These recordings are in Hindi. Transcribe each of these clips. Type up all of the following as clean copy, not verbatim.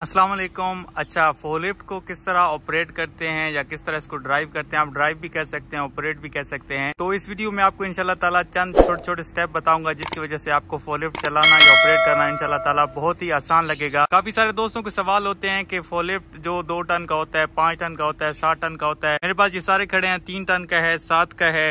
अस्सलाम वालेकुम। अच्छा, फोकलिफ्ट को किस तरह ऑपरेट करते हैं या किस तरह इसको ड्राइव करते हैं, आप ड्राइव भी कह सकते हैं, ऑपरेट भी कह सकते हैं। तो इस वीडियो में आपको इंशाल्लाह ताला चंद छोटे छोटे स्टेप बताऊंगा जिसकी वजह से आपको फोकलिफ्ट चलाना या ऑपरेट करना इंशाल्लाह ताला बहुत ही आसान लगेगा। काफी सारे दोस्तों के सवाल होते हैं कि फोकलिफ्ट जो 2 टन का होता है, 5 टन का होता है, 7 टन का होता है। मेरे पास ये सारे खड़े हैं, 3 टन का है, 7 का है,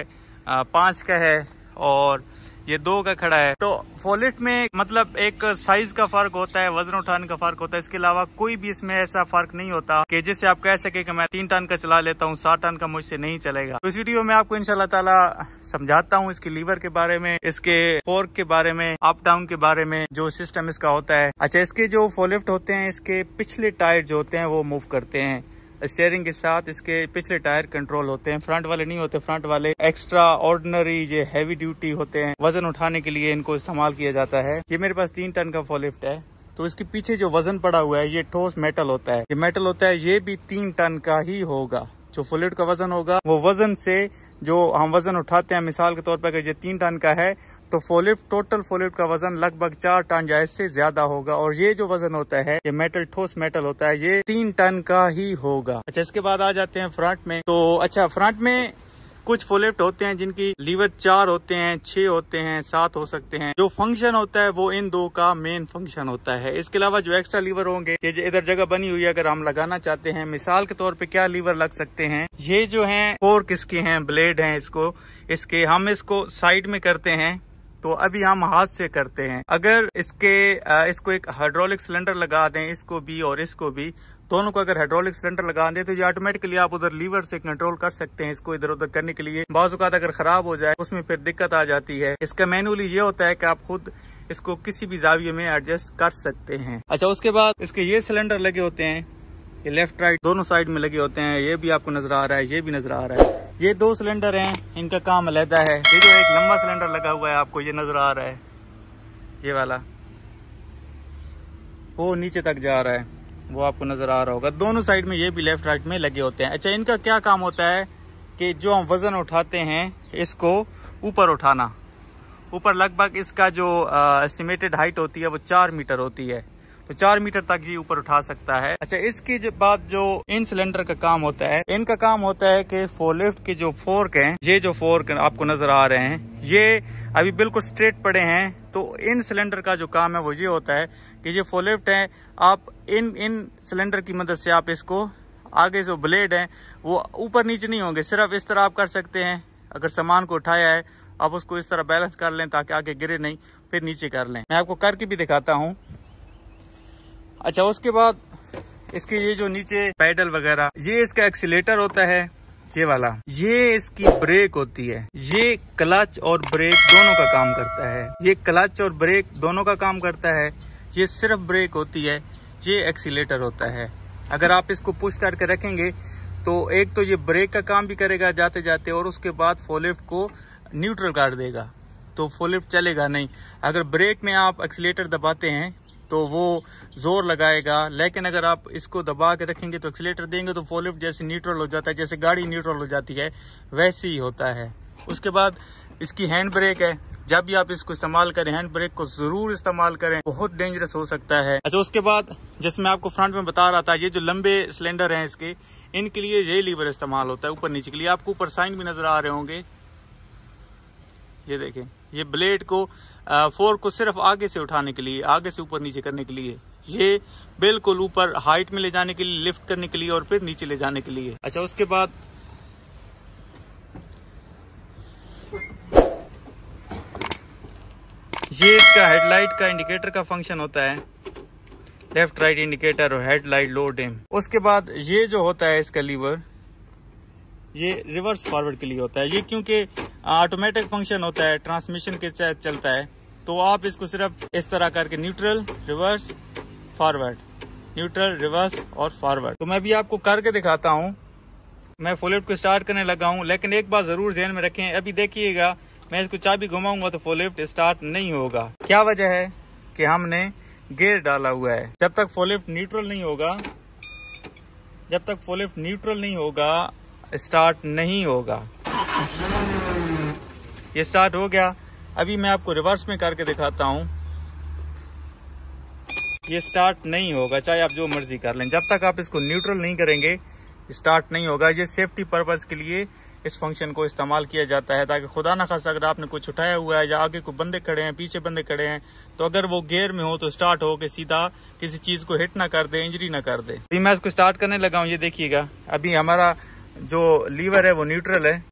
5 का है और ये 2 का खड़ा है। तो फोकलिफ्ट में मतलब एक साइज का फर्क होता है, वजन उठाने का फर्क होता है, इसके अलावा कोई भी इसमें ऐसा फर्क नहीं होता कि जिससे आप कह सके कि मैं 3 टन का चला लेता हूँ, 7 टन का मुझसे नहीं चलेगा। तो इस वीडियो में आपको इंशाल्लाह ताला समझाता हूँ इसके लीवर के बारे में, इसके फोर्क के बारे में, अप डाउन के बारे में, जो सिस्टम इसका होता है। अच्छा, इसके जो फोकलिफ्ट होते हैं, इसके पिछले टायर जो होते हैं वो मूव करते हैं स्टीयरिंग के साथ। इसके पिछले टायर कंट्रोल होते हैं, फ्रंट वाले नहीं होते। फ्रंट वाले एक्स्ट्रा ऑर्डिनरी ये हैवी ड्यूटी होते हैं, वजन उठाने के लिए इनको इस्तेमाल किया जाता है। ये मेरे पास 3 टन का फोकलिफ्ट है, तो इसके पीछे जो वजन पड़ा हुआ है ये ठोस मेटल होता है। ये मेटल होता है, ये भी 3 टन का ही होगा। जो फोकलिफ्ट का वजन होगा वो वजन से जो हम वजन उठाते हैं, मिसाल के तौर पर अगर ये 3 टन का है तो टोटल फोकलिफ्ट का वजन लगभग 4 टन या इससे ज्यादा होगा। और ये जो वजन होता है, ये मेटल ठोस मेटल होता है, ये 3 टन का ही होगा। अच्छा, इसके बाद आ जाते हैं फ्रंट में। तो अच्छा, फ्रंट में कुछ फोकलिफ्ट होते हैं जिनकी लीवर 4 होते हैं, 6 होते हैं, 7 हो सकते हैं। जो फंक्शन होता है वो इन 2 का मेन फंक्शन होता है। इसके अलावा जो एक्स्ट्रा लीवर होंगे, ये इधर जगह बनी हुई है, अगर हम लगाना चाहते हैं, मिसाल के तौर पे क्या लीवर लग सकते हैं, ये जो है फोर्क इसके हैं, ब्लेड हैं इसके हम इसको साइड में करते हैं, तो अभी हम हाथ से करते हैं। अगर इसको एक हाइड्रोलिक सिलेंडर लगा दें, इसको भी और इसको भी, दोनों को अगर हाइड्रोलिक सिलेंडर लगा दें तो ये ऑटोमेटिकली आप उधर लीवर से कंट्रोल कर सकते हैं इसको इधर उधर करने के लिए। बाज़ औक़ात अगर खराब हो जाए उसमें फिर दिक्कत आ जाती है। इसका मैनुअली ये होता है कि आप खुद इसको किसी भी जाविये में एडजस्ट कर सकते हैं। अच्छा, उसके बाद इसके ये सिलेंडर लगे होते हैं, ये लेफ्ट राइट दोनों साइड में लगे होते हैं। ये भी आपको नजर आ रहा है, ये भी नजर आ रहा है। ये 2 सिलेंडर हैं, इनका काम अलहदा है। ये जो एक लंबा सिलेंडर लगा हुआ है, आपको ये नजर आ रहा है, ये वाला, वो नीचे तक जा रहा है, वो आपको नजर आ रहा होगा। दोनों साइड में ये भी लेफ्ट राइट में लगे होते हैं। अच्छा, इनका क्या काम होता है कि जो हम वजन उठाते हैं इसको ऊपर उठाना। ऊपर लगभग इसका जो एस्टिमेटेड हाइट होती है वो 4 मीटर होती है, तो 4 मीटर तक ये ऊपर उठा सकता है। अच्छा, इसकी बाद जो इन सिलेंडर का काम होता है, इनका काम होता है कि फोकलिफ्ट के जो फोर्क हैं, ये जो फोर्क आपको नजर आ रहे हैं, ये अभी बिल्कुल स्ट्रेट पड़े हैं। तो इन सिलेंडर का जो काम है वो ये होता है कि ये फोकलिफ्ट है, आप इन सिलेंडर की मदद से आप इसको आगे जो ब्लेड है वो ऊपर नीचे नहीं होंगे, सिर्फ इस तरह आप कर सकते हैं। अगर सामान को उठाया है आप उसको इस तरह बैलेंस कर लें ताकि आगे गिरे नहीं, फिर नीचे कर लें। मैं आपको करके भी दिखाता हूँ। अच्छा, उसके बाद इसके ये जो नीचे पैडल वगैरह, ये इसका एक्सीलेटर होता है, ये वाला, ये इसकी ब्रेक होती है। ये क्लच और ब्रेक दोनों का काम करता है। ये क्लच और ब्रेक दोनों का काम करता है। ये सिर्फ ब्रेक होती है, ये एक्सीलेटर होता है। अगर आप इसको पुश करके रखेंगे तो एक तो ये ब्रेक का काम भी करेगा जाते जाते, और उसके बाद फोकलिफ्ट को न्यूट्रल कर देगा, तो फोकलिफ्ट चलेगा नहीं। अगर ब्रेक में आप एक्सीलेटर दबाते हैं तो वो जोर लगाएगा, लेकिन अगर आप इसको दबा के रखेंगे तो एक्सीलेटर देंगे तो फोकलिफ्ट जैसे न्यूट्रल हो जाता है, जैसे गाड़ी न्यूट्रल हो जाती है वैसे ही होता है। उसके बाद इसकी हैंड ब्रेक है, जब भी आप इसको इस्तेमाल करें हैंड ब्रेक को जरूर इस्तेमाल करें, बहुत डेंजरस हो सकता है। अच्छा, उसके बाद जैसे मैं आपको फ्रंट में बता रहा था, ये जो लंबे सिलेंडर हैं इसके, इनके लिए ये लीवर इस्तेमाल होता है ऊपर नीचे के लिए। आपको ऊपर साइन भी नजर आ रहे होंगे, ये देखें, ये ब्लेड को फोर्क को सिर्फ आगे से उठाने के लिए, आगे से ऊपर नीचे करने के लिए, ये बिल्कुल ऊपर हाइट में ले जाने के लिए, लिफ्ट करने के लिए और फिर नीचे ले जाने के लिए। अच्छा, उसके बाद ये इसका हेडलाइट का इंडिकेटर का फंक्शन होता है, लेफ्ट राइट इंडिकेटर और हेडलाइट लो डिम। उसके बाद ये जो होता है इसका लीवर, ये रिवर्स फॉरवर्ड के लिए होता है। ये क्योंकि ऑटोमेटिक फंक्शन होता है, ट्रांसमिशन के साथ चलता है, तो आप इसको सिर्फ इस तरह करके neutral, reverse, forward, neutral, reverse और फॉरवर्ड। तो मैं भी आपको करके दिखाता हूँ। मैं फोकलिफ्ट को स्टार्ट करने लगा हूँ, लेकिन एक बात जरूर ध्यान में रखें, अभी देखिएगा मैं इसको चाबी घुमाऊंगा तो फोकलिफ्ट स्टार्ट नहीं होगा। क्या वजह है कि हमने गियर डाला हुआ है। जब तक फोकलिफ्ट न्यूट्रल नहीं होगा स्टार्ट नहीं होगा। ये स्टार्ट हो गया। अभी मैं आपको रिवर्स में करके दिखाता हूँ। ये स्टार्ट नहीं होगा, चाहे आप जो मर्जी कर लें। जब तक आप इसको न्यूट्रल नहीं करेंगे स्टार्ट नहीं होगा। ये सेफ्टी पर्पस के लिए इस फंक्शन को इस्तेमाल किया जाता है, ताकि खुदा ना खासा अगर आपने कुछ उठाया हुआ है या आगे कोई बंदे खड़े हैं, पीछे बंदे खड़े हैं, तो अगर वो गियर में हो तो स्टार्ट हो के सीधा किसी चीज को हिट ना कर दे, इंजरी ना कर दे। अभी मैं इसको स्टार्ट करने लगा हूँ। ये देखिएगा अभी हमारा जो लीवर है वो न्यूट्रल है,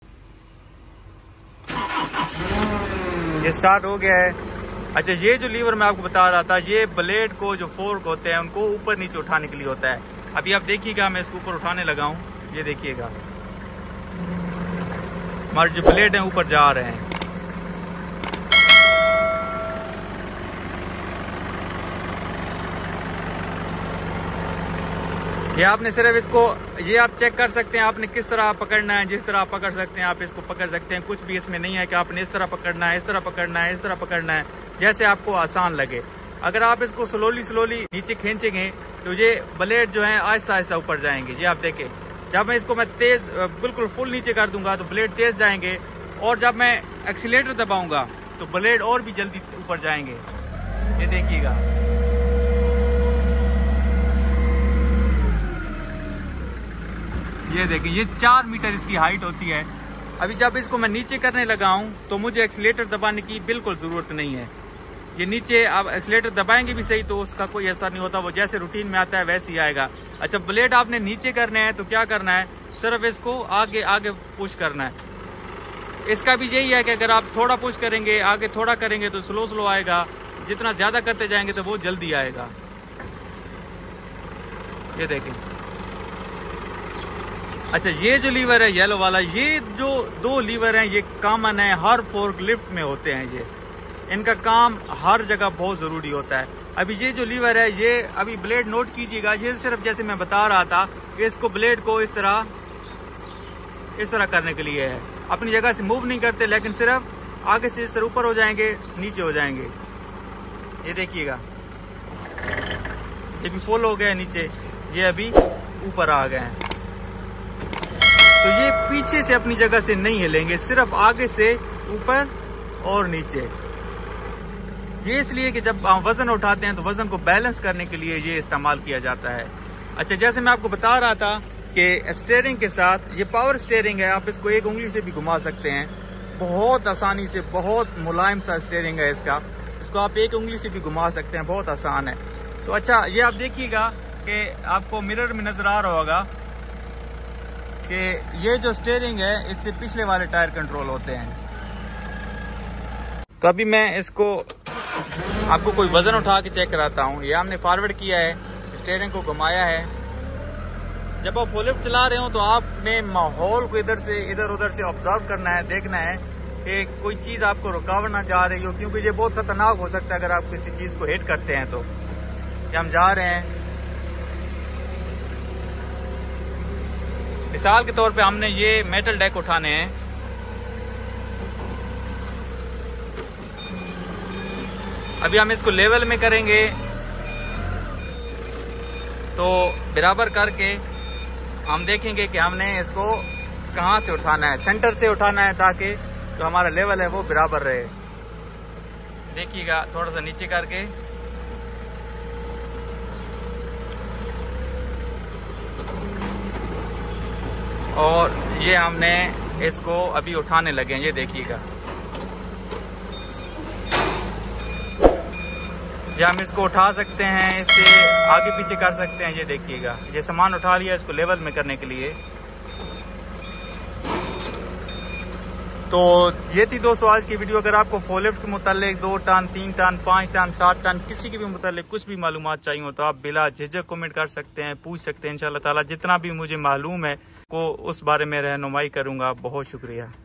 ये स्टार्ट हो गया है। अच्छा, ये जो लीवर मैं आपको बता रहा था, ये ब्लेड को जो फोर्क होते हैं उनको ऊपर नीचे उठाने के लिए होता है। अभी आप देखिएगा मैं इसको ऊपर उठाने लगा हूँ। ये देखिएगा हमारे जो ब्लेड हैं ऊपर जा रहे हैं। ये आपने सिर्फ इसको, ये आप चेक कर सकते हैं आपने किस तरह पकड़ना है। जिस तरह आप पकड़ सकते हैं आप इसको पकड़ सकते हैं। कुछ भी इसमें नहीं है कि आपने इस तरह पकड़ना है, इस तरह पकड़ना है, इस तरह पकड़ना है, जैसे आपको आसान लगे। अगर आप इसको स्लोली नीचे खींचेंगे तो ये ब्लेड जो है आहिस्ता आहिस्ता ऊपर जाएंगे। ये आप देखें, जब मैं इसको तेज बिल्कुल फुल नीचे कर दूंगा तो ब्लेड तेज जाएंगे, और जब मैं एक्सीलेटर दबाऊंगा तो ब्लेड और भी जल्दी ऊपर जाएंगे। ये देखिएगा, ये देखिए, ये 4 मीटर इसकी हाइट होती है। अभी जब इसको मैं नीचे करने लगा हूँ तो मुझे एक्सीलेटर दबाने की बिल्कुल जरूरत नहीं है। ये नीचे आप एक्सीलेटर दबाएंगे भी सही तो उसका कोई असर नहीं होता, वो जैसे रूटीन में आता है वैसे ही आएगा। अच्छा, ब्लेड आपने नीचे करने हैं तो क्या करना है, सिर्फ इसको आगे आगे पुश करना है। इसका भी यही है कि अगर आप थोड़ा पुश करेंगे, आगे थोड़ा करेंगे तो स्लो आएगा, जितना ज्यादा करते जाएंगे तो वो जल्दी आएगा। ये देखें। अच्छा, ये जो लीवर है येलो वाला, ये जो 2 लीवर हैं ये कॉमन है, हर फोर्कलिफ्ट में होते हैं। ये इनका काम हर जगह बहुत जरूरी होता है। अभी ये जो लीवर है, ये अभी ब्लेड नोट कीजिएगा, ये सिर्फ जैसे मैं बता रहा था कि इसको ब्लेड को इस तरह करने के लिए है। अपनी जगह से मूव नहीं करते, लेकिन सिर्फ आगे से इस तरह ऊपर हो जाएंगे, नीचे हो जाएंगे। ये देखिएगा, ये भी फुल हो गया नीचे, ये अभी ऊपर आ गए हैं। तो ये पीछे से अपनी जगह से नहीं हिलेंगे, सिर्फ आगे से ऊपर और नीचे। ये इसलिए कि जब आप वजन उठाते हैं तो वजन को बैलेंस करने के लिए ये इस्तेमाल किया जाता है। अच्छा, जैसे मैं आपको बता रहा था कि स्टीयरिंग के साथ ये पावर स्टीयरिंग है, आप इसको एक उंगली से भी घुमा सकते हैं बहुत आसानी से। बहुत मुलायम सा स्टीयरिंग है इसका, इसको आप एक उंगली से भी घुमा सकते हैं, बहुत आसान है। तो अच्छा, ये आप देखिएगा कि आपको मिरर में नजर आ रहा होगा कि ये जो स्टीयरिंग है इससे पिछले वाले टायर कंट्रोल होते हैं। तो अभी मैं इसको आपको कोई वजन उठा के चेक कराता हूँ। ये हमने फॉरवर्ड किया है, स्टीयरिंग को घुमाया है। जब आप फोकलिफ्ट चला रहे हो तो आपने माहौल को इधर उधर से ऑब्जर्व करना है, देखना है कि कोई चीज आपको रुकावट ना जा रही हो, क्योंकि ये बहुत खतरनाक हो सकता है अगर आप किसी चीज को हिट करते हैं। तो ये हम जा रहे हैं, मिसाल के तौर पे हमने ये मेटल डेक उठाने हैं। अभी हम इसको लेवल में करेंगे तो बराबर करके हम देखेंगे कि हमने इसको कहाँ से उठाना है। सेंटर से उठाना है ताकि जो हमारा लेवल है वो बराबर रहे। देखिएगा, थोड़ा सा नीचे करके, और ये हमने इसको अभी उठाने लगे हैं। ये देखिएगा, ये हम इसको उठा सकते हैं, इससे आगे पीछे कर सकते हैं। ये देखिएगा, ये सामान उठा लिया इसको लेवल में करने के लिए। तो ये थी दोस्तों आज की वीडियो। अगर आपको फोकलिफ्ट के मुतालिक 2 टन, 3 टन, 5 टन, 7 टन किसी के भी मुतालिक कुछ भी मालूमात चाहिए हो तो आप बिला झिझक कमेंट कर सकते हैं, पूछ सकते हैं। इंशाअल्लाह ताला जितना भी मुझे मालूम है को उस बारे में रहनुमाई करूंगा। बहुत शुक्रिया।